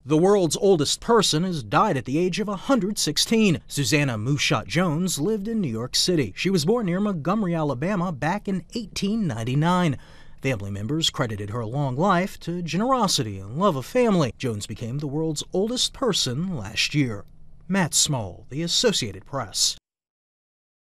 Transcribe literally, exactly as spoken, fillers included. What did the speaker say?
The world's oldest person has died at the age of one hundred sixteen. Susannah Mushatt Jones lived in New York City. She was born near Montgomery, Alabama, back in eighteen ninety-nine. Family members credited her long life to generosity and love of family. Jones became the world's oldest person last year. Matt Small, The Associated Press.